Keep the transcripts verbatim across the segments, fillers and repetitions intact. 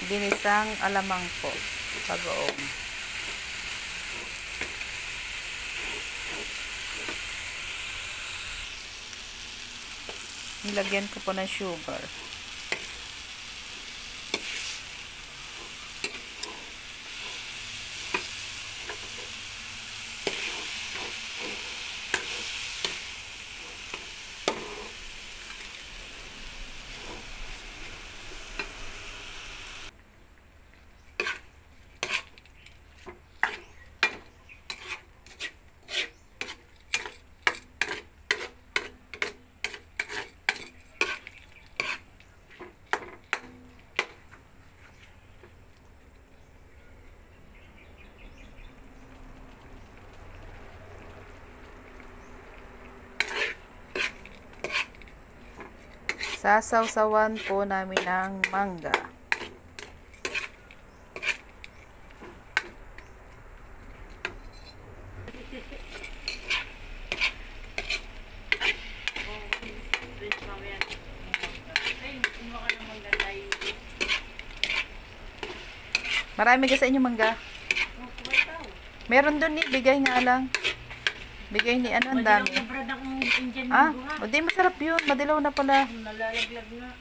ginisang alamang po. Bagoong. Nilagyan ko po ng sugar. Sasawsawan po namin ng mangga. Marami ka sa inyo mangga. Meron doon ni, bigay nga lang. Bigay ni ano, ang dami. Ah, o di masarap yun. Madilaw na pala. Nalalaglag na.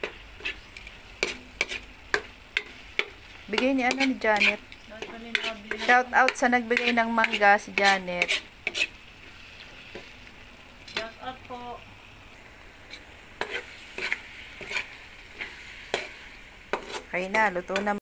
Bigay ni ano, ni Janet. Shout out sa nagbigay ng mangga, si Janet. Shout out po. Okay na, luto na.